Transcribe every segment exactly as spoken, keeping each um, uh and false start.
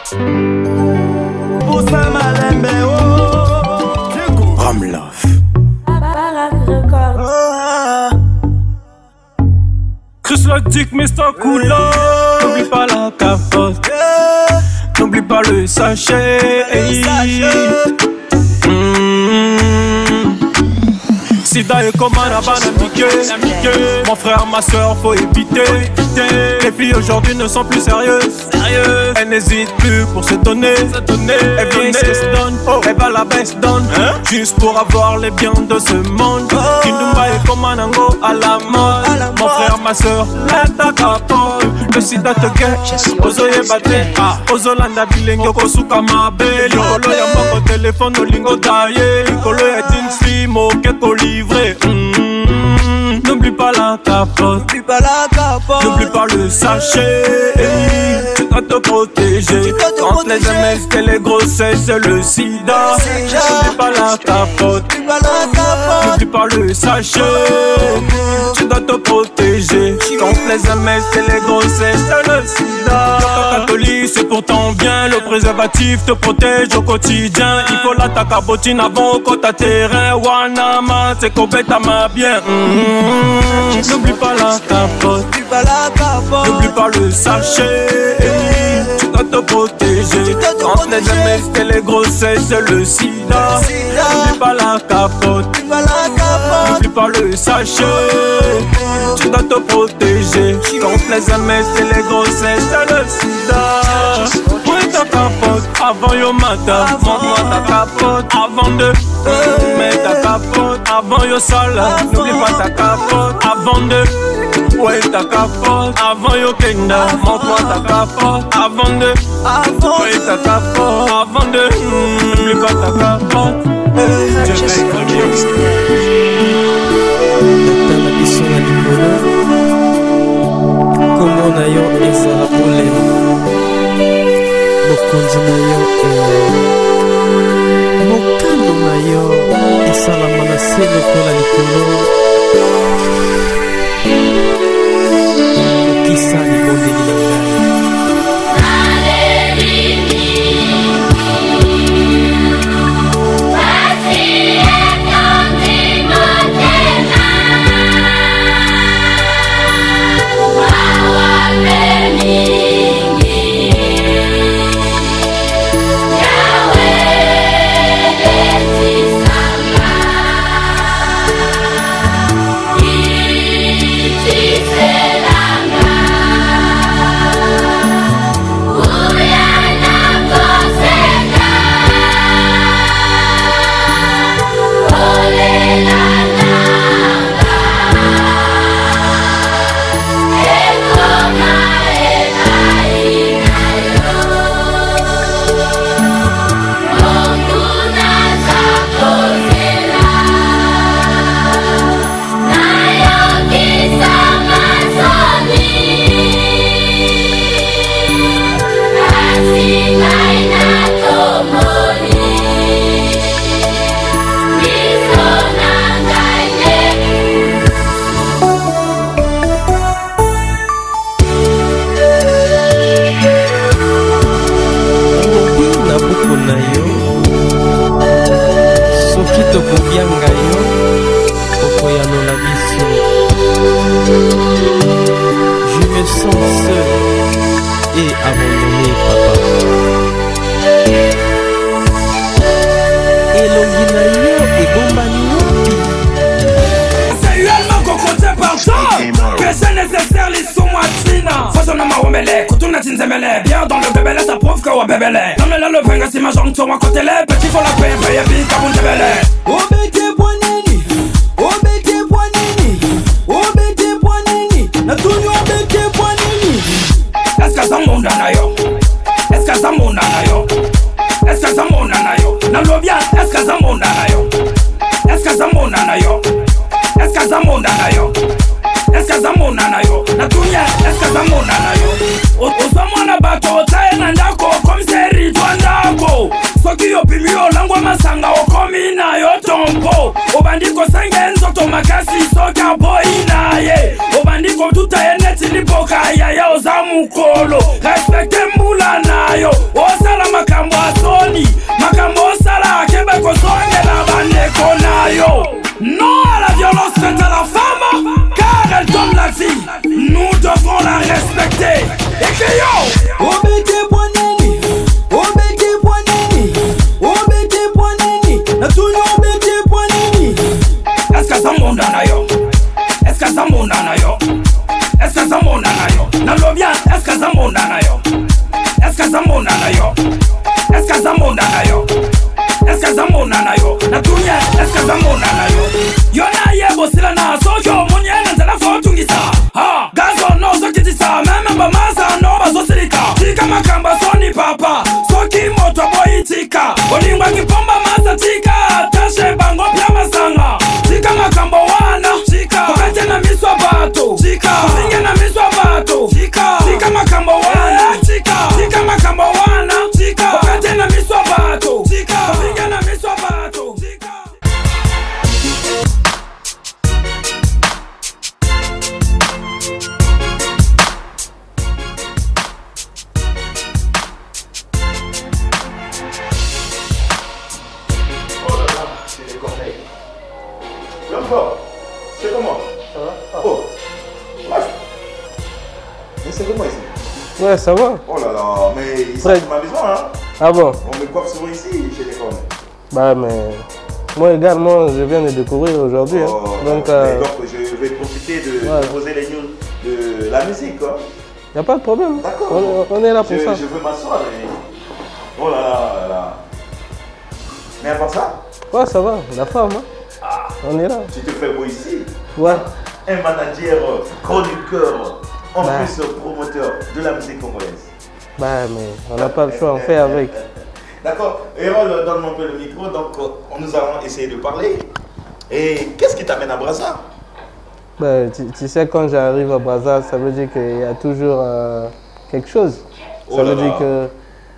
Poussa Malembe, oh. Ram Love. Chris Logic, mister Coolo. N'oublie pas la capote. N'oublie pas le sachet. Sida et comme un rabat d'amitié. Mon frère, ma soeur, faut éviter. Les filles aujourd'hui ne sont plus sérieuses. Elles n'hésitent plus pour se donner. Elles viennent se donnent, elles va la baisse donne. Juste pour avoir les biens de ce monde. Kindumba et comme un ango à la mode. Mon frère, ma soeur, mets ta capote. Le sida te guette, ozoye bate. Ozolanda bilengo kosuka mabe. Likolo ya moko téléphone olingo taillé. Likolo ya tinsi moke livré. Mmh. N'oublie pas la capote. N'oublie pas la capote. N'oublie pas le sachet. Hey. Tu dois te protéger contre les M S T, les grossesses, le sida. N'oublie pas la capote. N'oublie pas le sachet. Tu dois te protéger contre les M S T, les grossesses, le sida. Le catholique, c'est pour ton bien. Le préservatif te protège au quotidien. Il faut la cabotine avant qu'on t'atterrin. Wanama, c'est qu'on bête à ma bien. Mmh. N'oublie pas la capote. N'oublie pas le sachet. Tu dois te protéger contre les M S T, les grossesses, le sida. N'oublie pas la capote. N'oublie pas le sachet. Tu dois te protéger contre les M S T, les grossesses, le sida. Oui, ta capote avant yo mata. Montre-moi ta capote avant de mets ta capote avant yo sale. N'oublie pas ta capote avant de ouais ta capote avant yo kenda. Montre-moi ta capote avant de ouais ta capote avant de n'oublie pas ta capote. Je vais remix. Natana biso na likolo kombo na yo ezala polema mokonzi na yo mokano na yo esalama na se lokola likolo okisa libondeli na ngai. Bien dans le bébé, ça prouve que ouais bébé. Non mais là le venga si ma jambe tourne à côté les petits faut la paix, paye vite comme un bébé. Oh bébé poinini, oh bébé poinini, oh bébé poinini, na tout nous bébé poinini. Est-ce que ça monte na yo? Est-ce que ça monte na yo? Est-ce que ça monte na yo? Na lo bien, est-ce que ça monte na yo? Est-ce que ça monte na yo? Est-ce que ça monte na yo? Est-ce que ça monte na yo? Na tout bien, est-ce que ça monte na yo? Usamwana bato taena ndako komiseri twandako soki yopimi olangwa masanga okomi nayo tombo obandiko sengenzo tomakasi soki aboyi naye obandiko tutaye neti lipoka yaya oza mukolo respecte mbula nayo oza na yo Eska zamona na yo Eska zamona na yo Na tunye eska zamona na yo Yo na yebo sila na sojo Munye na nzela fotungisa Ha Gazo no so kitisa Meme mba masa no bazo silika Chika makamba soni papa Soki moto boy tika Olingwa kipomba masa tika Tashe bango pya masanga Chika makambo wana Chika Kokete na miswa bato Chika Kusinge na miswa bato Chika Chika makambo wana Chika Chika makambo wana Chika Kokete na miswa bato Chika Kusinge na miswa bato Chika C'est comment? Ça va? Oh, mais c'est comment ici? Ouais, ça va. Oh là là, mais ici c'est ma maison, hein? Ah bon? On me coiffe souvent ici, chez les femmes. Bah, mais moi également, je viens de découvrir aujourd'hui. Oh, hein. Donc, euh... donc, je vais profiter de ouais. poser les news de la musique, quoi. Y a pas de problème. D'accord. On, on est là pour je, ça. Je veux m'asseoir. Et... Oh là là là. Mais à part ça? Ouais, ça va. La femme, hein? Ah, on est là. Tu te fais beau ici? Ouais. Un manager, chroniqueur, en bah. plus promoteur de la musique congolaise. Bah, mais on n'a pas le choix, on fait avec. D'accord. Hérol, donne-moi un peu le micro. Donc, nous allons essayer de parler. Et qu'est-ce qui t'amène à Brazza? Bah, tu, tu sais, quand j'arrive à Brazza, ça veut dire qu'il y a toujours euh, quelque chose. Oh ça là veut là. dire que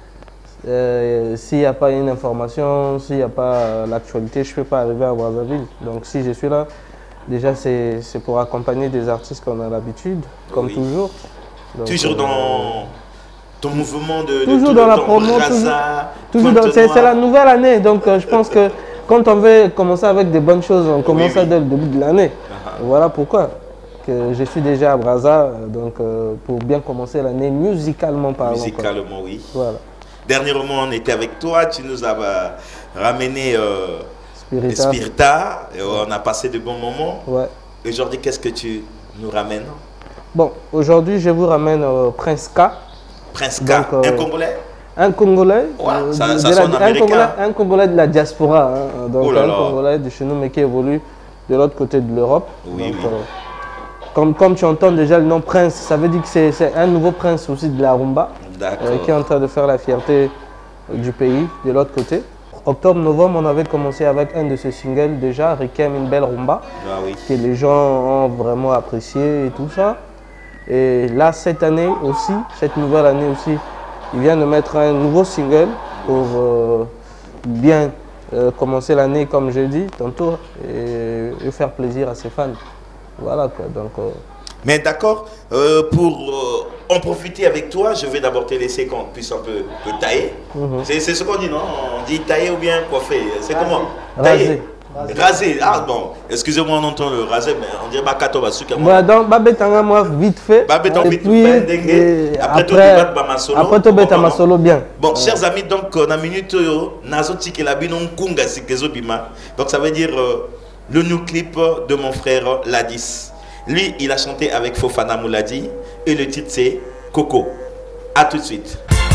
Euh, s'il n'y a pas une information, s'il n'y a pas euh, l'actualité, je ne peux pas arriver à Brazzaville. Donc si je suis là, déjà c'est pour accompagner des artistes qu'on a l'habitude, comme oui. toujours. Donc, toujours euh, dans ton mouvement de Toujours de dans la promo, toujours, toujours c'est la nouvelle année. Donc euh, je pense que quand on veut commencer avec des bonnes choses, on commence oui, oui. dès le début de l'année. Uh-huh. Voilà pourquoi que je suis déjà à Brazza, donc euh, pour bien commencer l'année musicalement parlant. Musicalement, oui. Voilà. Dernièrement, on était avec toi, tu nous as euh, ramené euh, Spirita. Spirita, et on a passé de bons moments. Ouais. Aujourd'hui, qu'est-ce que tu nous ramènes? Bon, aujourd'hui, je vous ramène euh, Prince K. Prince K, donc, euh, un Congolais? Un Congolais. Ouais, euh, ça, de, ça de sonne la, américain. Un Congolais, un Congolais de la diaspora, hein, donc oh là un là. Congolais de chez nous, mais qui évolue de l'autre côté de l'Europe. Oui, donc, oui. euh, comme, comme tu entends déjà le nom Prince, ça veut dire que c'est un nouveau prince aussi de la rumba. Euh, qui est en train de faire la fierté du pays, de l'autre côté. Octobre-novembre, on avait commencé avec un de ses singles déjà, Rikem, une belle rumba, ah oui. que les gens ont vraiment apprécié et tout ça. Et là, cette année aussi, cette nouvelle année aussi, il vient de mettre un nouveau single pour euh, bien euh, commencer l'année, comme je dis tantôt, et, et faire plaisir à ses fans. Voilà quoi, donc... Euh, Mais d'accord, euh, pour euh, en profiter avec toi, je vais d'abord te laisser qu'on puisse un peu te tailler. Mm-hmm. C'est ce qu'on dit, non? On dit tailler ou bien coiffer. C'est comment? Tailler. Raser. Raser. Ah bon, excusez-moi, on entend le raser, mais on dirait Bakato Basuka. Voilà, donc Babetanga, moi, vite fait. Babetanga, vite puis, fait. Après, tout après, ma solo. après tout, bête ma solo bien. Bon, ouais. Chers amis, donc, on a minute, nazo tiki la binon kunga sikezo bima. Donc, ça veut dire euh, le new clip de mon frère Ladis. Lui, il a chanté avec Fofana Mouladi et le titre c'est Coco. A tout de suite.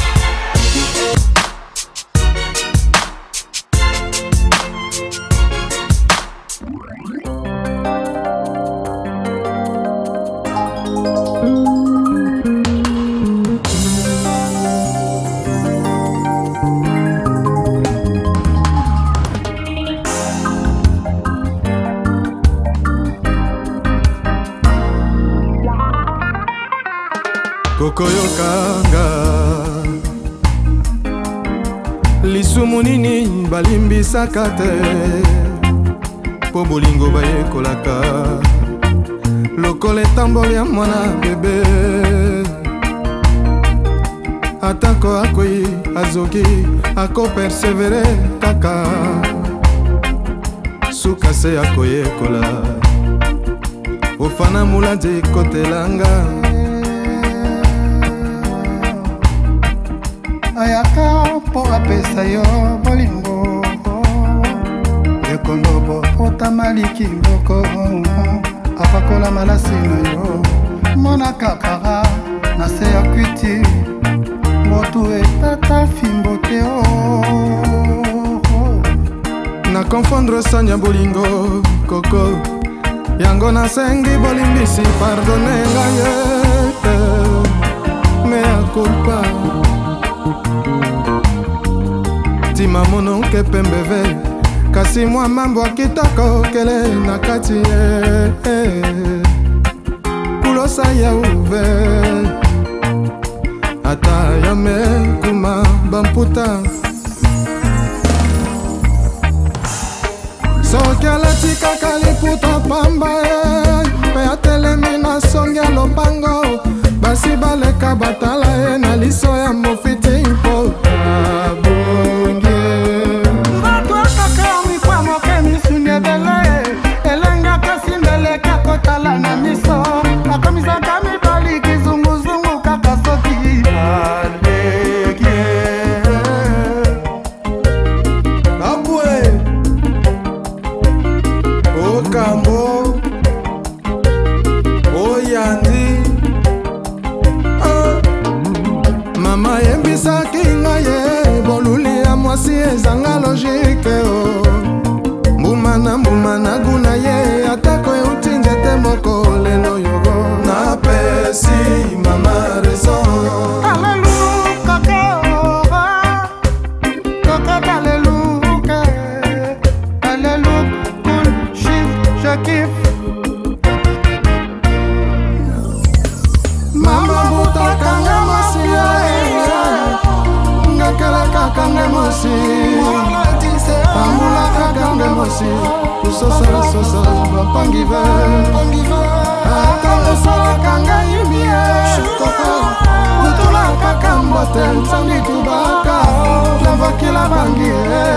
kokoyokanga lisumu nini balimbisaka te po bolingo bayekolaka lokola etamboli ya mwana bebe atako akoyi azoki akopersevere kaka suka se akoyekola Fofana Mouladi kotelanga ayaka po apesa yo bolingo ekondobo otamaliki mboko apakola malasi na yo mona kakara na se ya kwiti motu etata fimbo te na confondre sanya bolingo koko yango nasengi bolimbisi pardone ngai mea culpa tima mononke pembeve kasi mwa mambo akitoko kele na kati kulosa ya uve ata yame kuma bamputa soki alati kaka liputa pamba mpe atelemi na songi ya lopango basi baleka batala ye na liso ya mofiti mpo abongi batwakaka mikwa moke misuni ebele elengaka simbeleka kotala na miso akomisaka mibali kizunguzungu kaka soki alekie abwe okambo oyandi mama yembisaki ngai ye boluli ya mwasi ezanga logike o mbuma na mbuma na guna ye atako euti nzete moko lelo yogo napesi mama raison aleluka kora koko aleluka aleluka cool shit je kiffe mama butakanga mwasi ngakala kakange mwasi pambula kakange mwasi kusosala sosala bapangi ve ata kosalaka ngai mie koko kutula kaka mbote nsangi tubaka lavakila bangi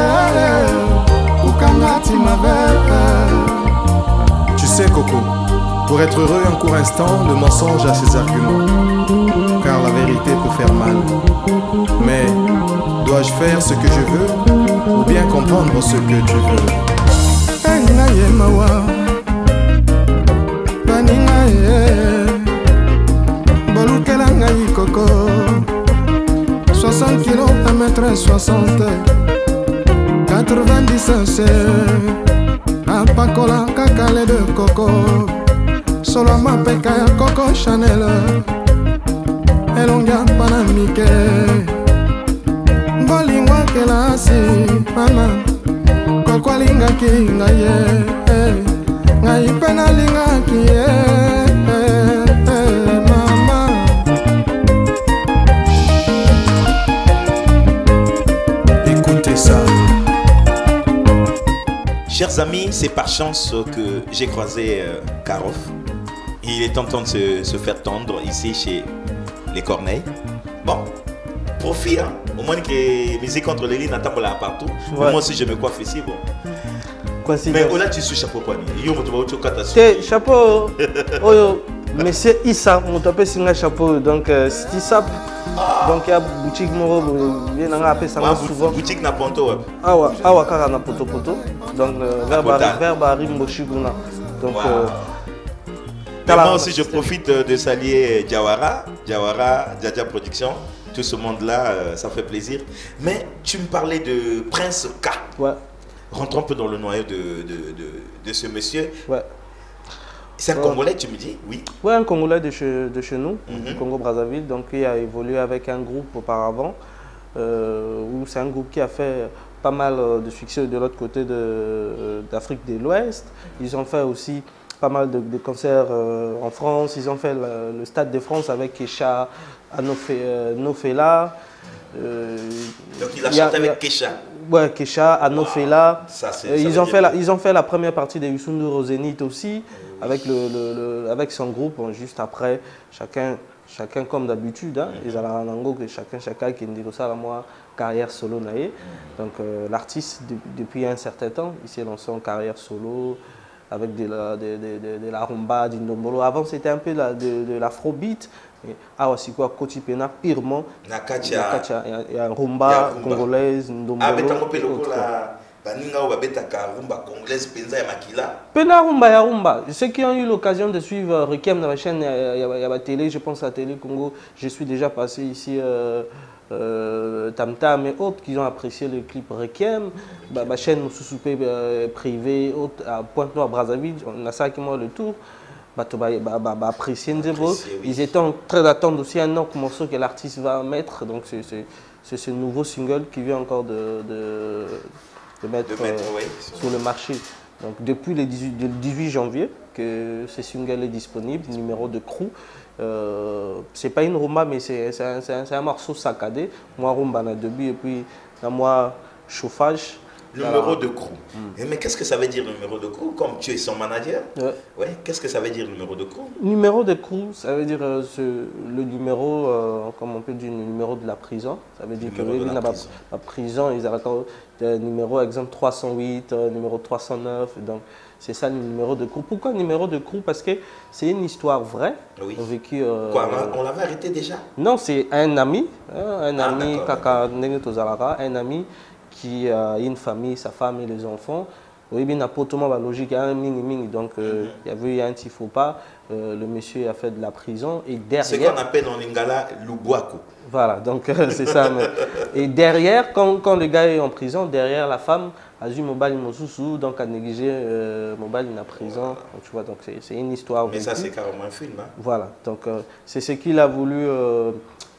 ukanga timave. Tu sais Coco, pour être heureux un court instant, le mensonge a ses arguments. Car la vérité peut faire mal. Mais dois-je faire ce que je veux ou bien comprendre ce que tu veux? soixante kilos, un mètre soixante, quatre-vingt-dix apakola kakale de coco solo mapeka ya Coco Chanel elongia panamike bolingwa kelasi mama koko alingaki ngai ye ngai mpe nalingaki ye mama. Écoutez ça. Chers amis, c'est par chance que j'ai croisé euh, Karof. Il est tentant de se, se faire tendre ici chez les Corneilles. Bon, profite, hein. Au moins que musique contre les lignes n'attend là partout. Ouais. Mais moi aussi je me coiffe ici, bon. Quoi, mais là tu suis chapeau quoi? T'es chapeau. Oh, monsieur Issa, mon tapé c'est un chapeau. Donc c'est Issa. Donc il y a boutique moro, bien on appelle ça souvent. Boutique na ponto. Ah ouais, ah ouais, car na poto poto. Donc verbe verbe arrive mochiguna. Donc moi aussi je profite de saluer Diawara, Diawara, Djadja Production, tout ce monde-là, ça fait plaisir. Mais tu me parlais de Prince K. Ouais. Rentrons un peu dans le noyau de, de, de, de ce monsieur. Ouais. C'est un ouais. Congolais, tu me dis? Oui. Oui, un Congolais de chez, de chez nous, mm-hmm. du Congo-Brazzaville. Donc, il a évolué avec un groupe auparavant. Euh, c'est un groupe qui a fait pas mal de succès de l'autre côté d'Afrique de, de l'Ouest. Ils ont fait aussi pas mal de, de concerts euh, en France. Ils ont fait le, le Stade de France avec Kesha, euh, Nofela. Euh, Donc, il a chanté a, avec a, Kesha. Ouais, Kesha, Anofela. Wow. Ça, euh, ils, ont fait la, ils ont fait la première partie de Youssou au Zénith aussi, oui. avec, le, le, le, avec son groupe. Bon, juste après, chacun, chacun comme d'habitude, hein, ils ont que chacun, chacun qui dit ça, moi, carrière solo. Mm-hmm. Donc, euh, l'artiste, de, depuis un certain temps, il s'est lancé en carrière solo avec de la, de, de, de, de la rumba, d'indombolo. Avant, c'était un peu la, de, de l'afrobeat. Ah, c'est quoi, Koti Pena, purement. Nakacha. Il y a rumba congolaise, ndombolo. Ah, mais tu as baninga ou babetaka rumba congolaise penza ya makila. Pena rumba ya rumba. Ceux qui ont eu l'occasion de suivre Requiem dans la chaîne, il y a la télé, je pense à la télé Congo. Je suis déjà passé ici euh, euh, Tam Tam et autres qui ont apprécié le clip Requiem. Bah, ma chaîne sous-soupé euh, privé à Pointe-Noire, Brazzaville, on a ça qui moi le tour. Bah, bah, bah, bah, bah, apprécié, apprécié, ils étaient en train d'attendre aussi un autre morceau que l'artiste va mettre. Donc c'est ce nouveau single qui vient encore de, de, de mettre, de mettre euh, oui, sur le marché. Donc depuis le dix-huit janvier que ce single est disponible, numéro de crew. Euh, c'est pas une rumba mais c'est un, un, un morceau saccadé. Moi rumba na début et puis moi chauffage. Numéro voilà. de crew. Mm. Mais qu'est-ce que ça veut dire le numéro de crew? Comme tu es son manager, ouais. Ouais, qu'est-ce que ça veut dire le numéro de crew? Numéro de crew, ça veut dire euh, ce, le numéro, euh, comme on peut dire, le numéro de la prison. Ça veut dire numéro que oui, la, prison. La prison, ils ont le numéro, exemple trois cent huit, euh, numéro trois cent neuf. Donc c'est ça le numéro de crew. Pourquoi numéro de crew? Parce que c'est une histoire vraie. Oui. Vécu, euh, Quoi, on l'avait arrêté déjà? Non, c'est un ami, hein, un ah, ami, Kaka Nengetozalaka, un ami qui a une famille, sa femme et les enfants. Oui, bien, apportement la logique, un mini mini. Donc, euh, mm-hmm. il y avait eu un petit faux pas. Euh, le monsieur a fait de la prison et derrière. Ce qu'on appelle en lingala l'ubwaku. Voilà, donc euh, c'est ça. Mais... Et derrière, quand, quand le gars est en prison, derrière la femme a eu mobile mosusu, donc a négligé euh, mobile in prison. Voilà. Donc, tu vois, donc c'est une histoire. Mais ça, c'est carrément un film. Hein? Voilà, donc euh, c'est ce qu'il a voulu euh,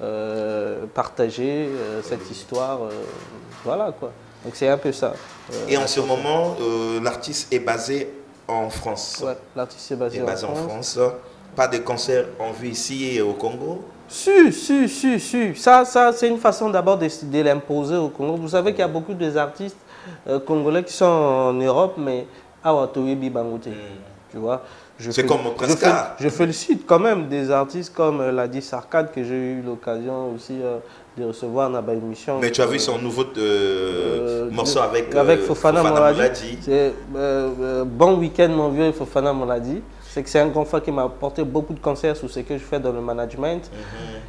euh, partager euh, cette oui. histoire. Euh, voilà quoi. Donc c'est un peu ça. Euh, Et en ce moment, euh, l'artiste est basé en France. Ouais, l'artiste est basé, est basé en, en France. France. Pas de concert en vue ici au Congo? Si, si, si, si. Ça, ça c'est une façon d'abord de, de l'imposer au Congo. Vous savez qu'il y a beaucoup d'artistes euh, congolais qui sont en Europe, mais à Watoyebi Bangote. Mm. Tu vois. C'est comme Presca. Je, je félicite quand même des artistes comme euh, l'a dit Sarkad, que j'ai eu l'occasion aussi euh, de recevoir dans ma émission. Mais tu as euh, vu son nouveau euh, euh, morceau avec, avec euh, Fofana, Fofana Moladi. C'est euh, bon week-end mon vieux Fofana Moladi. C'est que c'est un grand frère qui m'a apporté beaucoup de conseils sur ce que je fais dans le management. Mm-hmm.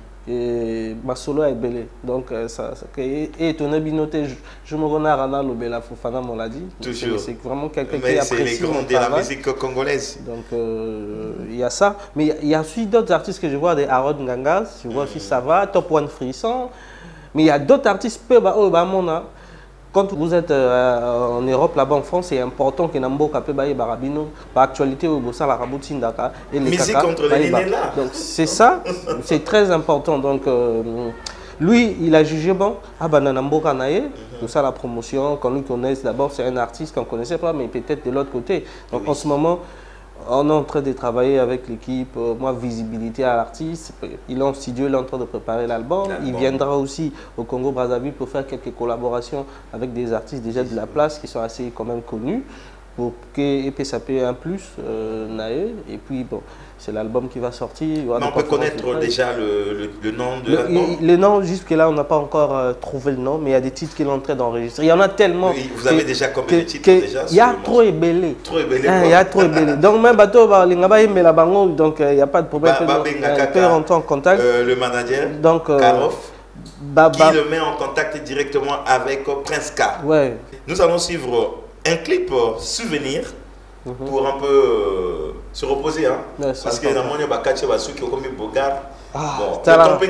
Et ma solo est belle. Donc, ça, ça, et, et ton binoté, je, je me renard à l'obéla Fofana Moladi. Toujours. C'est vraiment quelqu'un qui apprécie. C'est les grands de la musique congolaise. Donc, euh, il y a ça. Mais il y a aussi d'autres artistes que je vois, des Harold Ngangas, je vois aussi mm. ça va, Top One Frisson. Mais il y a d'autres artistes, peu, bah, oh, bah, mon, hein. Quand vous êtes euh, en Europe, là-bas en France, c'est important que Nambo Kapé Baye Barabino, par actualité, au Bossa, la Raboutine Daka et les musique contre les là. Donc c'est ça, c'est très important. Donc euh, lui, il a jugé bon, ah ben Nambo Kanaye, tout ça la promotion, qu'on nous connaisse d'abord, c'est un artiste qu'on ne connaissait pas, mais peut-être de l'autre côté. Donc oui. En ce moment, on est en train de travailler avec l'équipe, euh, moi, visibilité à l'artiste. Il est en studio, il est en train de préparer l'album. Il viendra aussi au Congo-Brazzaville pour faire quelques collaborations avec des artistes déjà de la place qui sont assez quand même connus. Pour que E P S A P un plus, euh, Nae. Et puis, bon, c'est l'album qui va sortir. Mais on peut connaître déjà le, le, le nom de l'album? Le nom, jusque-là, on n'a pas encore euh, trouvé le nom, mais il y a des titres qu'il est en train d'enregistrer. Il y en a tellement. Oui, vous avez déjà combien de titres déjà? Il y a trop ébélé. Trop ébélé. Il y a trop ébélé. Donc, même bateau, les Ngaba aiment la bango, donc il n'y a pas de problème. On peut rentrer en contact. Euh, le manager, donc, euh, Karof, bah, bah, qui le met en contact directement avec Prince K. Ouais. Nous allons suivre un clip euh, souvenir. Mm-hmm. Pour un peu euh, se reposer, hein? Ouais, parce que dans mon il y a des gens qui ont commis Bogart. Donc,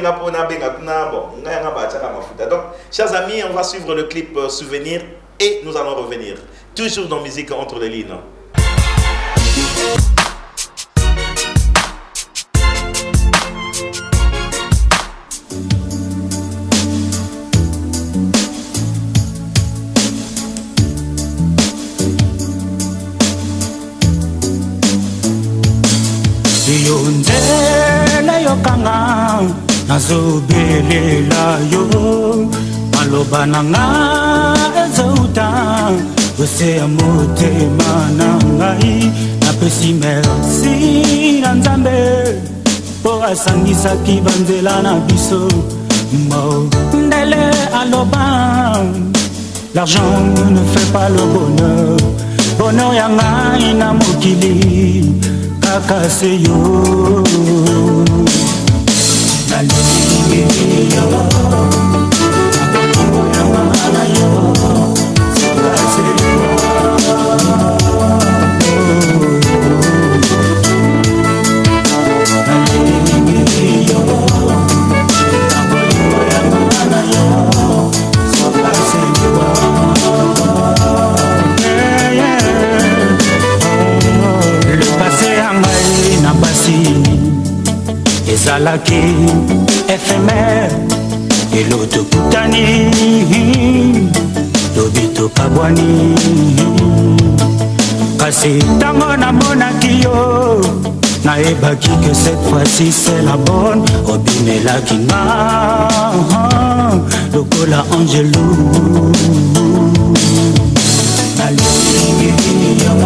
chers amis, on va suivre le clip euh, souvenir et nous allons revenir. Toujours dans Musique entre les lignes. Yonzela yokanga nazobelela yo maloba nanga ezouta wese ya motema na ngai napesi merci na nzambe po asangisaki banzela na biso ndele aloba l'argent ne fait pas le bonheur bonheur ya ngai na mokili Kakaseyo Nalingi yo Nakolingo ya mana yo Kakaseyo Nalingi yo Nakolingo ya mana ezalaki éphémère eloko tokutani lobi tokabwani kasi ntango namonaki yo nayebaki que cette fois-ci c'est la bonne obimelaki nga lokola angelou nalingi yo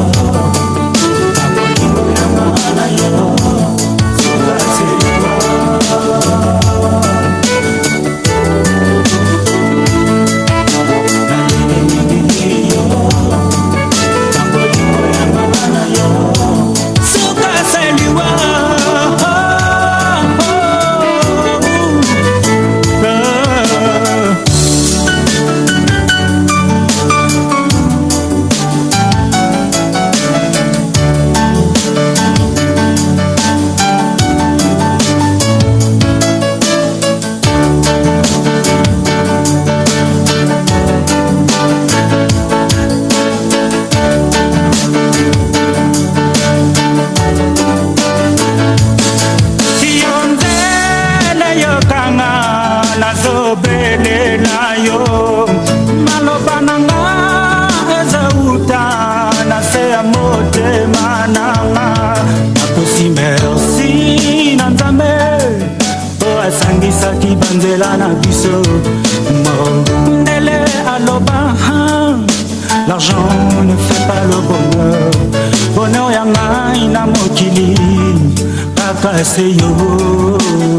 l'argent ne fait pas le bonheur bonheur yanga ina mokili kaka seyo.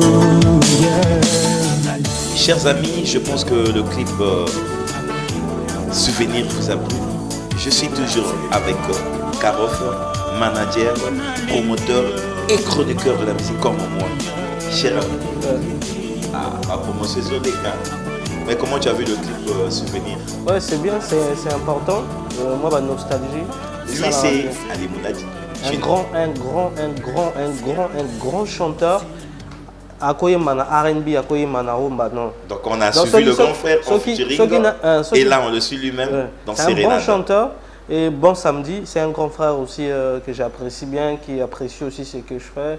Chers amis, je pense que le clip euh, Souvenir vous a plu. Je suis toujours avec euh, Karof, manager, promoteur et chroniqueur de la musique comme moi. Cher ami, ah, ma promotion c'est des cas. Mais comment tu as vu le clip euh, Souvenir? Ouais, c'est bien, c'est important. Euh, moi, ma nostalgie. Lui, c'est Ali Mounadi. Un grand, un grand, un grand, un grand, un grand chanteur. Akoye mana R and B, akoye mana rumba, non. Donc on a Donc, suivi le grand frère en featuring. Euh, et là, on le suit lui-même euh, dans Sérénade. C'est un bon chanteur. Et Bon Samedi, c'est un grand frère aussi euh, que j'apprécie bien, qui apprécie aussi ce que je fais.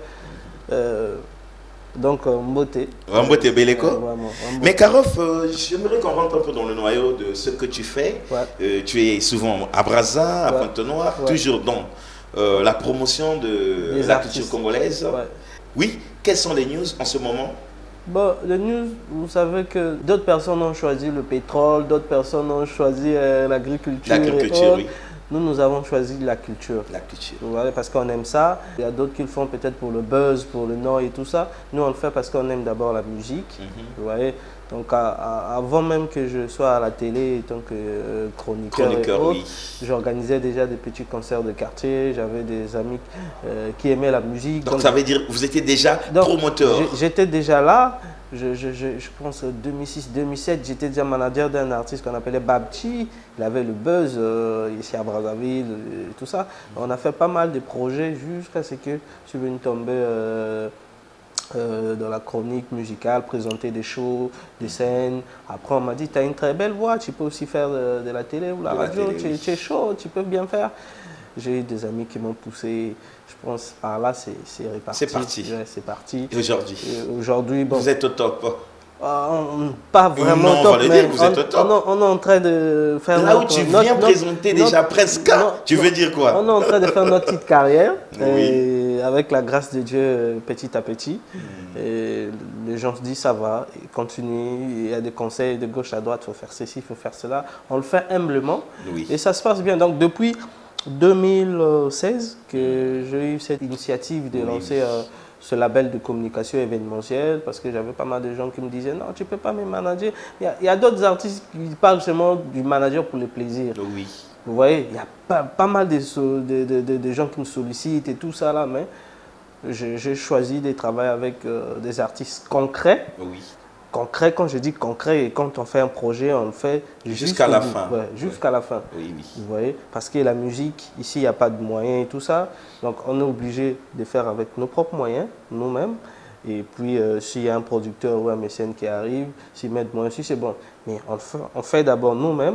Euh, Donc, Mbote. Mbote Beleko. Euh, Mais Karof, euh, j'aimerais qu'on rentre un peu dans le noyau de ce que tu fais. Ouais. Euh, tu es souvent à Brazza, à ouais. Pointe-Noire, ouais. toujours dans euh, la promotion de Les la artistes. culture congolaise. Ouais. Oui, quelles sont les news en ce moment? Bon, les news, vous savez que d'autres personnes ont choisi le pétrole, d'autres personnes ont choisi euh, l'agriculture. L'agriculture, oui. Nous, nous avons choisi la culture. La culture. Voilà, parce qu'on aime ça. Il y a d'autres qui le font peut-être pour le buzz, pour le nom et tout ça. Nous, on le fait parce qu'on aime d'abord la musique. Mm-hmm. Vous voyez. Donc, à, à, avant même que je sois à la télé, en tant que euh, chroniqueur, chroniqueur oui. j'organisais déjà des petits concerts de quartier. J'avais des amis euh, qui aimaient la musique. Donc, donc ça veut dire que vous étiez déjà donc, promoteur? J'étais déjà là. Je, je, je, je pense deux mille six deux mille sept, j'étais déjà manager d'un artiste qu'on appelait Babchi. Il avait le buzz euh, ici à Brazzaville et tout ça. On a fait pas mal de projets jusqu'à ce que je suis venu tomber euh, euh, dans la chronique musicale, présenter des shows, des scènes. Après, on m'a dit, tu as une très belle voix, tu peux aussi faire de, de la télé ou la de radio, la télé, tu, oui. tu es chaud, tu peux bien faire. J'ai eu des amis qui m'ont poussé. Je pense par là, c'est reparti. C'est parti. Ouais, c'est parti. Et aujourd'hui Aujourd'hui, bon. Vous êtes au top. Euh, on, pas vraiment non, top, mais dire, vous on, êtes au top. On, on est en train de faire là notre, où tu notre, viens notre, présenter notre, déjà notre, presque, notre, tu veux dire quoi? On est en train de faire notre petite carrière, oui. et avec la grâce de Dieu, petit à petit. Mm. Et les gens se disent ça va, et continue, il y a des conseils de gauche à droite, il faut faire ceci, il faut faire cela. On le fait humblement, oui. et ça se passe bien. Donc depuis deux mille seize que j'ai eu cette initiative de oui. lancer euh, ce label de communication événementielle, parce que j'avais pas mal de gens qui me disaient non, tu peux pas me manager. Il y a, il y a d'autres artistes qui parlent seulement du manager pour le plaisir. Oui. Vous voyez, il y a pas, pas mal de, de, de, de, de gens qui me sollicitent et tout ça là, mais j'ai choisi de travailler avec euh, des artistes concrets. Oui. Concret, quand je dis concret, et quand on fait un projet, on le fait jusqu'à la fin. Ouais, jusqu'à ouais. la fin. Oui, oui. Vous voyez, parce que la musique, ici, il n'y a pas de moyens et tout ça. Donc, on est obligé de faire avec nos propres moyens, nous-mêmes. Et puis, euh, s'il y a un producteur ou un mécène qui arrive, s'ils mettent moins aussi, c'est bon. Mais on fait, on fait d'abord nous-mêmes.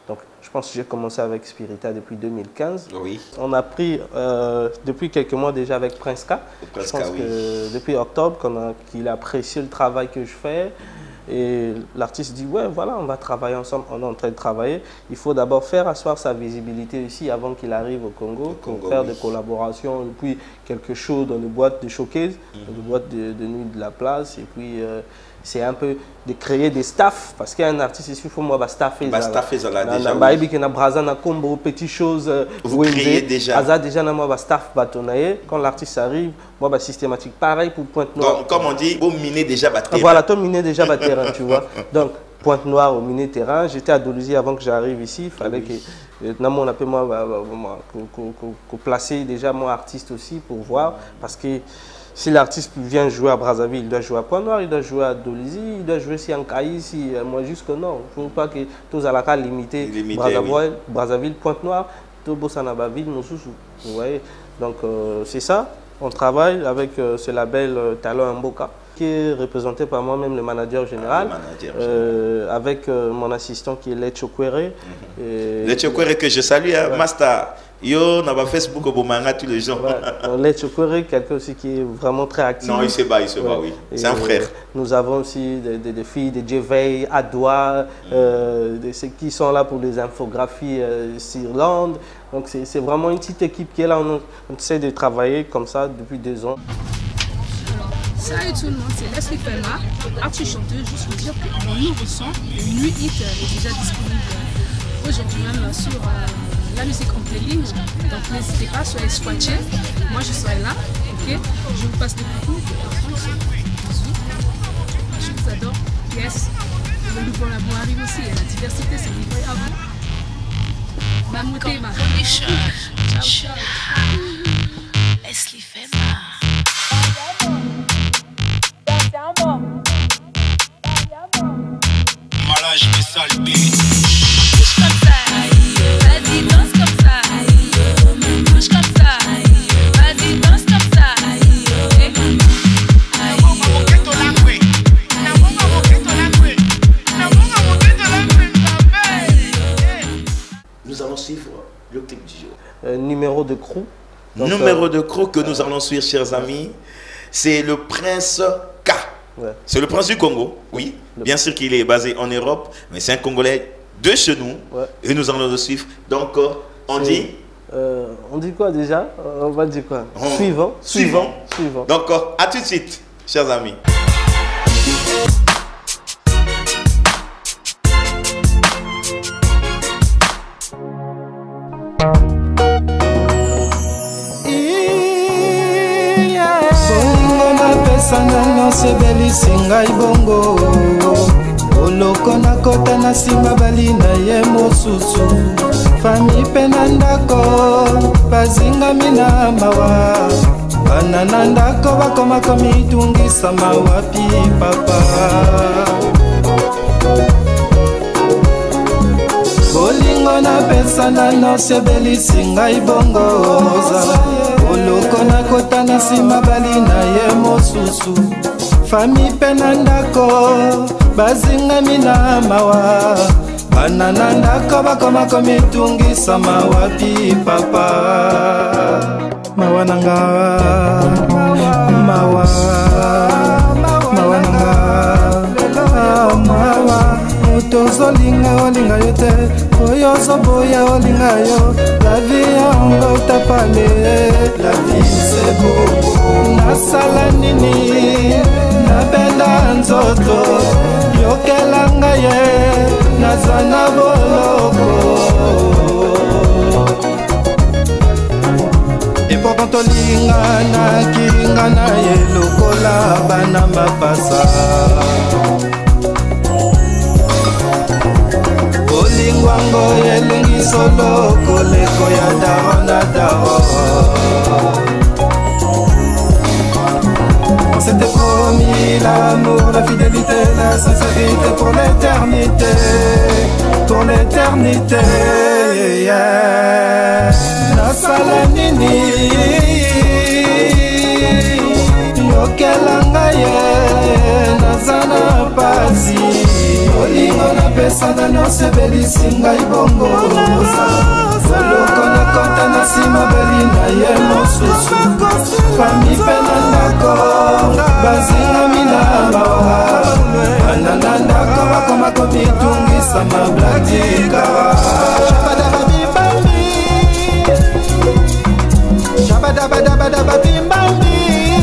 Donc, je pense que j'ai commencé avec Spirita depuis deux mille quinze. Oui. On a pris euh, depuis quelques mois déjà avec Prince K. Prince je pense K, oui. que depuis octobre, qu'on a, qu'il a apprécié le travail que je fais. Et l'artiste dit, ouais, voilà, on va travailler ensemble, on est en train de travailler. Il faut d'abord faire asseoir sa visibilité ici avant qu'il arrive au Congo, au Congo pour faire oui. des collaborations, et puis quelque chose dans les boîtes de showcase, mm-hmm. dans les boîtes de, de nuit de la place. Et puis, euh, c'est un peu de créer des staffs, parce qu'il y a un artiste ici, il faut moi staffer. Bah, staffer ça là déjà. Na oui. na braza na combo petites choses. Vous créez déjà. Aza déjà na moi staff batonaye. Quand l'artiste arrive, moi bah systématique. Pareil pour Pointe-Noire. Donc, comme on dit, vous minez déjà votre terrain. Voilà, toi miner déjà votre terrain, tu vois. Donc Pointe-Noire au miné terrain. J'étais à Dolusie avant que j'arrive ici. Il fallait oui. que na mon appel moi que placer déjà mon artiste aussi pour voir, parce que si l'artiste vient jouer à Brazzaville, il doit jouer à Pointe-Noire, il doit jouer à Dolusie, il doit jouer si en Caï, si moi jusque non. Il ne faut pas que tous à la cas limiter Brazzaville, oui. Brazzaville, Pointe-Noire, tout Bossanabaville, nos sous. Vous voyez. Donc euh, c'est ça. On travaille avec euh, ce label euh, Talon Mboka, qui est représenté par moi-même, le manager général, ah, le manager euh, général. avec euh, mon assistant qui est Lecho Kwere. Mm-hmm. Lecho Kwere que je salue, hein, ouais. Master. Yo, on a Facebook au manga tous les jours. Ouais. Lecho Kwere, quelqu'un aussi qui est vraiment très actif. Non, il se bat, il se ouais. bat, oui. C'est un frère. Nous avons aussi des, des, des filles, des Jevey, Adoua, mm. euh, des, ceux qui sont là pour les infographies euh, sur Land. Donc c'est vraiment une petite équipe qui est là. On, on essaie de travailler comme ça depuis deux ans. Salut tout le monde, c'est Leslie Fema, artiste chanteuse. Juste vous dire que mon nouveau son, le Nuit Hit, est déjà disponible aujourd'hui même sur euh, la musique en playlist. Donc n'hésitez pas, soyez scotchés. Moi je serai là, ok. Je vous passe des coucous. Je vous adore. Yes. Le nouveau labo arrive aussi. Et la diversité, c'est une vraie avant. Mamouté, ma. Ciao, ciao. Leslie Fema. Malage mais sale beat. Bouge comme ça, vas-y danse comme ça. Bouge comme ça, vas-y danse comme ça. Nous allons suivre le clip du jour. Euh, numéro de crew. Donc, numéro euh, de crew que nous allons suivre, chers amis, c'est le Prince K. Ouais. C'est le Prince du Congo, oui. Le Bien sûr qu'il est basé en Europe, mais c'est un Congolais de chez nous. Ouais. Et nous allons le suivre. Donc, euh, on dit euh, on dit quoi déjà? On va dire quoi? on... Suivant, suivant, suivant. Donc, euh, à tout de suite, chers amis. Sanana sebelisi ngai bongo oloko na kota na nsima bali na ye mosusu fami mpe na ndako bazingami na mawa bana na ndako bakoma komitungisa mawapi papa bolingo napesa nano sebelisi ngai bongo oloko na kota na nsima bali na ye mosusu fami mpe na ndako bazingami na mawa bana na ndako bakoma komitungisa mawapi papa mawa nanga mawa mawa nanga mawa tozolinga olinga yo te oyo ozoboya olinga yo la vie yango tapale la vie c'est beau nasala nini nabenda nzoto yokelanga ye naza na boloko et pourtant tolingana kilingana ye lokola bana mapasa lingwango elengi solo koleko ya daro na daro on s'était promis l'amour, la fidélité, la sincérité pour l'éternité, pour l'éternité yeah. Nasala nini yokelanga ye nazana pasi olingo na kopesana nyonso ebelisi ngai bongo oloko nakota na nsima bali na ye mosusu fami mpe na ndako bazingami na mawa bana na ndako bakoma komitungisa mabladikara Shabadabadabadabimbambi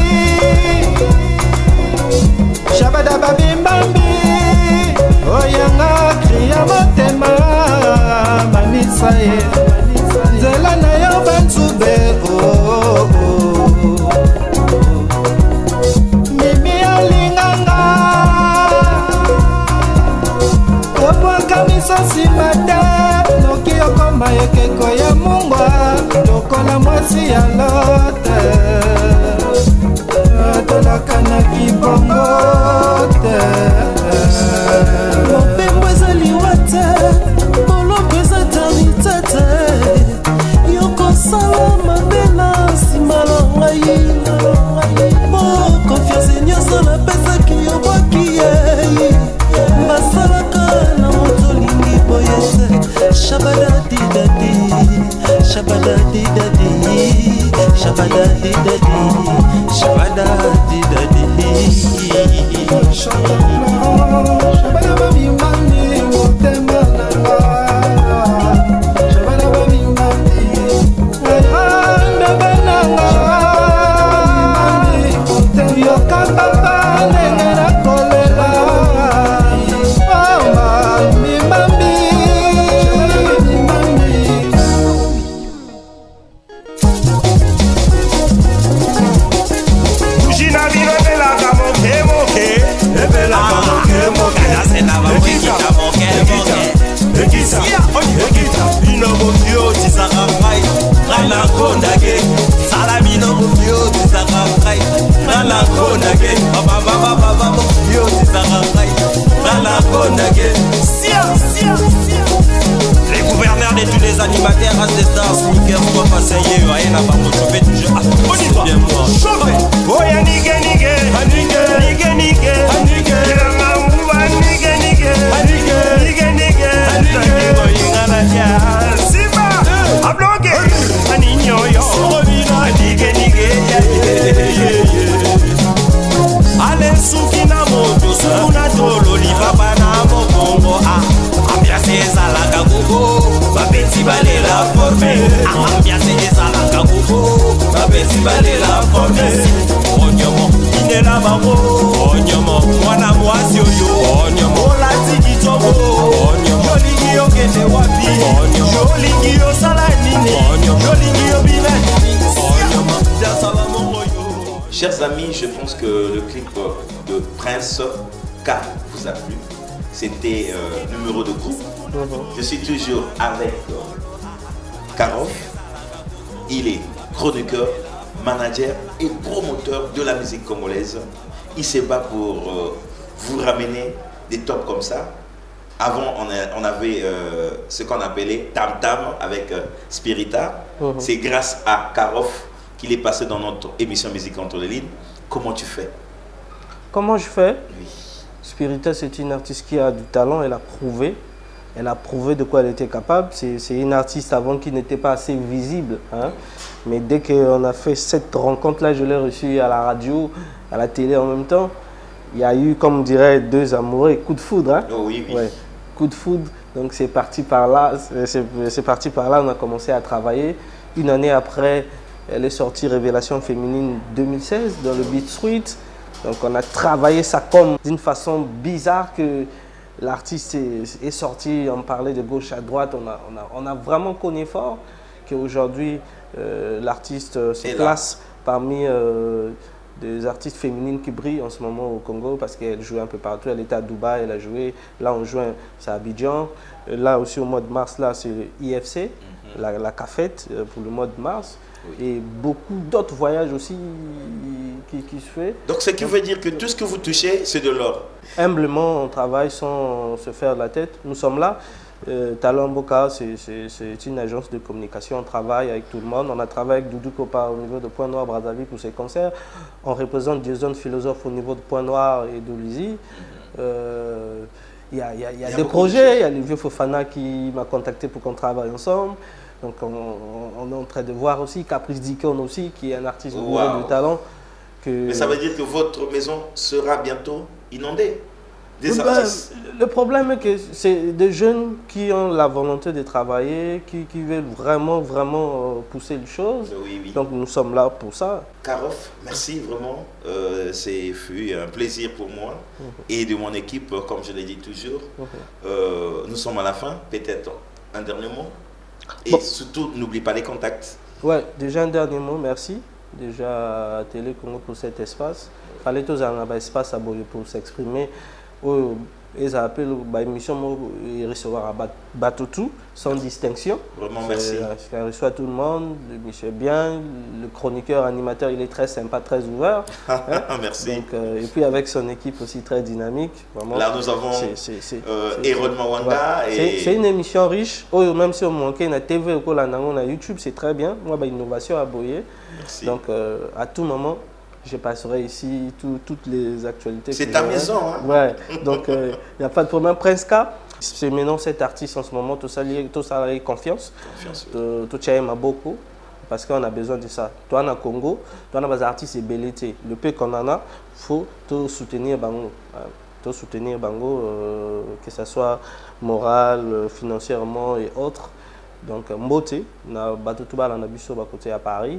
Shabadababimbambi Oyanga kriya motema Manitsa ye Nzela na yo banzube Mimi alinganga Kopwaka miso simate Noki okoma ekeko ya mungwa Lokola mwasi ya lote Tolakanaki bongo te Mopembo ezali wate Molombo eza eternité te Yokosala mabe na nsima na ngai Mo confiance nyonso napesaki yobwaki ye Basalaka na moto olingi boye te Shabadadidadi Shabadadidadi Shabadadidadi Shabadadidadi Shabadababimani motema nanga Shabadababimani bebe nanga Yoka papa ndenge nakolela Mimambi Les gouverneurs de tous les animateurs, as des stars, sneakers, quoi passer, y'a rien à part mon chauffé du jeu. Ah, on y va, bien moi. Chauffé, oh y'a nigga nigga, nigga nigga nigga, nigga, y'a ma mouva nigga nigga, nigga nigga nigga, nigga, y'a la ya, Simba, a bloqué, a niño yo, nigga nigga, allez soukina moto, soukuna tolo, li papa na mokongo, ah. Ambiance ezalaka koko babeti balela forme ambiance ezalaka koko babeti balela forme onyomo inela bango onyomo mwana mwasi oyo onyomo olati kitoko onyomo jolingi okende wapi onyomo jolingi osala nini onyomo jolingi obina nini onyomo dasala mongoyo. Chers amis, je pense que le clip de Prince K vous a plu. C'était euh, numéro de groupe. Mm-hmm. Je suis toujours avec euh, Karof. Il est chroniqueur, manager et promoteur de la musique congolaise. Il se bat pour euh, vous ramener des tops comme ça. Avant, on, a, on avait euh, ce qu'on appelait Tam Tam avec euh, Spirita. Mm-hmm. C'est grâce à Karof qu'il est passé dans notre émission Musique entre les lignes. Comment tu fais? Comment je fais? Oui. Spirita, c'est une artiste qui a du talent, elle a prouvé. Elle a prouvé de quoi elle était capable. C'est une artiste avant qui n'était pas assez visible. Hein. Mais dès qu'on a fait cette rencontre-là, je l'ai reçue à la radio, à la télé en même temps. Il y a eu, comme on dirait, deux amoureux, coup de foudre. Hein. Oh oui, oui. Ouais, coup de foudre. Donc c'est parti par là. C'est parti par là, on a commencé à travailler. Une année après, elle est sortie Révélation féminine deux mille seize dans le Beat Suite. Donc on a travaillé ça comme d'une façon bizarre que l'artiste est, est sorti, on parlait de gauche à droite, on a, on a, on a vraiment connu fort qu'aujourd'hui euh, l'artiste euh, se place parmi euh, des artistes féminines qui brillent en ce moment au Congo parce qu'elle joue un peu partout, elle était à Dubaï, elle a joué, là on joue, c'est à Abidjan, là aussi au mois de mars, là c'est I F C, mm-hmm. la, la CAFET pour le mois de mars. Oui. Et beaucoup d'autres voyages aussi qui, qui se fait. Donc ce qui veut dire que tout ce que vous touchez, c'est de l'or. Humblement, on travaille sans se faire la tête. Nous sommes là. Euh, Talent Boka, c'est une agence de communication. On travaille avec tout le monde. On a travaillé avec Doudou Kopa au niveau de Point Noir, Brazzaville pour ses concerts. On représente Jason Philosophe au niveau de Point Noir et d'Olizy. Euh, il y a, il y a, il y a des projets. Il y a le vieux Fofana qui m'a contacté pour qu'on travaille ensemble. Donc on, on est en train de voir aussi Caprice Dicon aussi, qui est un artiste wow. bourré de talent. Que... Mais ça veut dire que votre maison sera bientôt inondée des ben, artistes. Le problème est que c'est des jeunes qui ont la volonté de travailler, qui, qui veulent vraiment, vraiment pousser les choses. Oui, oui. Donc nous sommes là pour ça. Karof, merci vraiment. Euh, c'est fut un plaisir pour moi mm-hmm. et de mon équipe, comme je l'ai dit toujours. Mm-hmm. euh, nous sommes à la fin, peut-être un dernier mot. Et bon. Surtout, n'oublie pas les contacts. Ouais, déjà un dernier mot, merci. Déjà à Télé Congo pour cet espace. Il fallait tous avoir un espace à Boye pour s'exprimer. Oh, ils appellent l'émission et recevoir à Batotou sans distinction. Vraiment merci. Il reçoit tout le monde, le monsieur bien, le chroniqueur, animateur, il est très sympa, très ouvert. Hein? Merci. Donc, euh, et puis avec son équipe aussi très dynamique. Vraiment, là nous avons Hérode Mawanga. C'est une émission riche. Oh, même si on manque na T V ou na YouTube, c'est très bien. Moi, bah, innovation à Boye. Merci. Donc euh, à tout moment, je passerai ici tout, toutes les actualités. C'est ta maison, hein? Ouais, donc il euh, n'y a pas de problème. Prince K, c'est maintenant cet artiste en ce moment, tout ça, tout ça a confiance. Confiance. Oui. Tout ça aime beaucoup, parce qu'on a besoin de ça. Toi, en Congo, toi, on a des artistes et belleté. Le peu qu'on en a, il faut tout soutenir Bango. Tout soutenir Bango, euh, que ce soit moral, financièrement et autres. Donc, Mbote, on a battu tout bas dans à côté à Paris.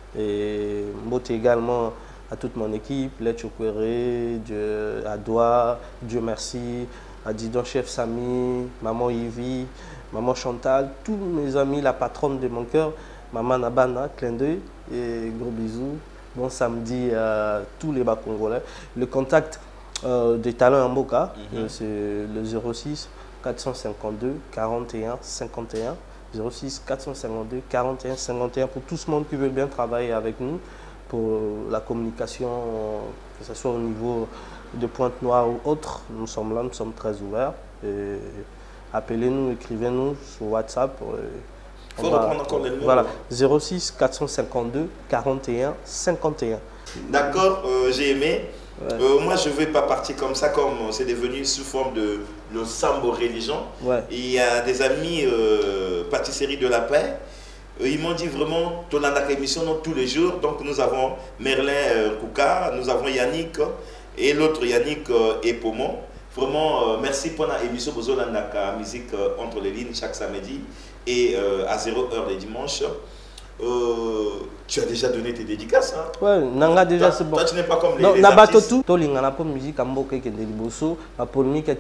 Et Mbote également à toute mon équipe, Let Chokwere, Adoua, Dieu merci, à Didon Chef Samy, Maman Yvi, Maman Chantal, tous mes amis, la patronne de mon cœur, Maman Nabana, clin d'œil, et gros bisous. Bon samedi à tous les bas congolais. Le contact euh, des talents en Boca, mm-hmm. euh, c'est le zéro six quatre cent cinquante-deux quarante et un cinquante et un. zéro six quatre cent cinquante-deux quarante et un cinquante et un pour tout ce monde qui veut bien travailler avec nous pour la communication, que ce soit au niveau de Pointe-Noire ou autre. Nous sommes là, nous sommes très ouverts. Appelez-nous, écrivez-nous sur WhatsApp. Il faut reprendre encore les numéros. Voilà, zéro six quatre cent cinquante-deux quarante et un cinquante et un. D'accord, euh, j'ai aimé. Ouais. Euh, moi, je ne vais pas partir comme ça, comme c'est devenu sous forme de le sambo religion. Ouais. Il y a des amis euh, pâtisserie de la paix. Euh, ils m'ont dit vraiment, ton émission tous les jours. Donc, nous avons Merlin euh, Kouka, nous avons Yannick et l'autre Yannick euh, et Pomon. Vraiment, euh, merci pour l'émission Bozolandaka, musique euh, entre les lignes chaque samedi et euh, à zéro heure les dimanches. Euh, tu as déjà donné tes dédicaces, hein? Ouais, nanga déjà c'est bon. Toi, tu n'es pas comme les, non, les na artistes. Tout, la musique amboka qui est liboso, la polémique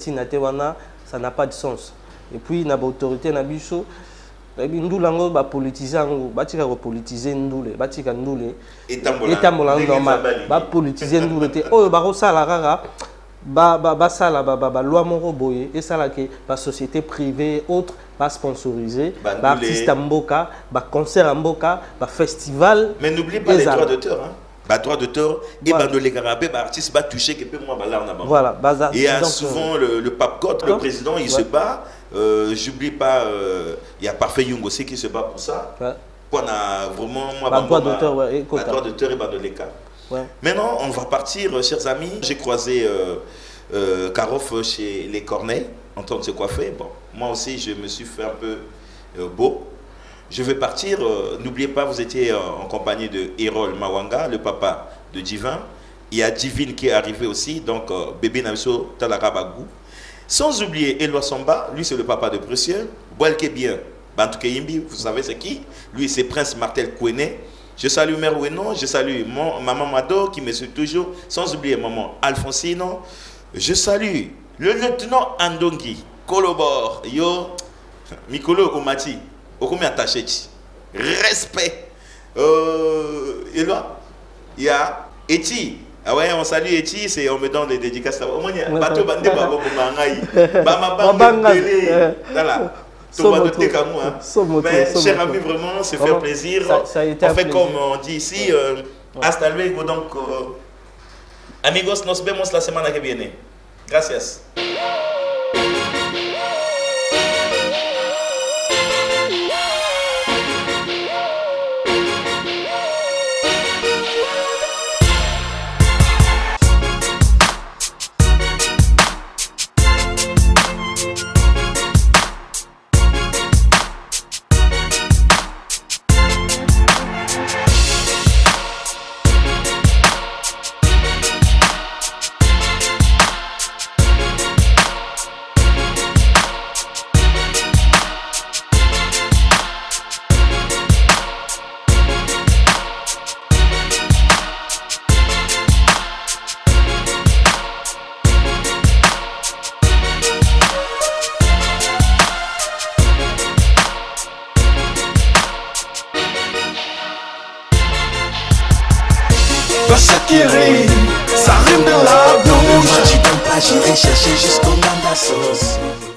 ça n'a pas de sens. Et puis na autorité na biso, ndulango ba politiser ngo, ba tika ko politiser ndule, ba tika ndule. Et tambola. Et tambola normal. Ba politiser ndule te. Oh ba ko sala rara. Ba ba ba sala ba ba loi moko boye et ça là que la société privée autre va sponsoriser ba artiste mboka ba concert mboka ba festival. Mais n'oublie pas les droits d'auteur, hein. Ba droits d'auteur et ba de les garabé ba artiste ba toucher que peu moi ba là on a ba. Voilà, bazar. Et il y a souvent le, le pape Cotte, le président, il ouais. se bat. Euh, j'oublie pas euh, il y a Parfait Young aussi qui se bat pour ça. Ouais. Pour a vraiment moi ba droits d'auteur ouais, ba droits d'auteur et ba de l'écart. Ouais. Maintenant, on va partir, chers amis. J'ai croisé euh, euh, Karof chez les Corneilles, en train de se coiffer. Bon, moi aussi, je me suis fait un peu euh, beau. Je vais partir. Euh, N'oubliez pas, vous étiez euh, en compagnie de Hérol Mawanga, le papa de Divin. Il y a Divine qui est arrivé aussi, donc euh, bébé Namso Talarabagou. Sans oublier Eloi Samba, lui c'est le papa de Précieux. Boelke bien, Bantou Keyimbi, vous savez c'est qui? Lui c'est Prince Martel Kouene. Je salue Mère Oueno, je salue mon, maman Mado qui me suit toujours, sans oublier maman Alfonsino. Je salue le lieutenant Andongi, Kolobor, yo, Mikolo Omati, Okomi attaché. Respect. Euh, et là, il y a Eti. Ah ouais, on salue Eti, c'est on me donne les dédicaces. Au moins, bateau bandé, babo mangai, bama bangé, voilà. Mais cher ami, vraiment, se faire plaisir. Ça, ça a été on fait plaisir. Comme on dit ici, euh, ouais. Hasta luego, donc, euh, amigos, nos vemos la semana que viene. Gracias. J'achète qui rit, ça rime de la bouche. Tu donnes pas, j'irai chercher jusqu'au nom de la sauce.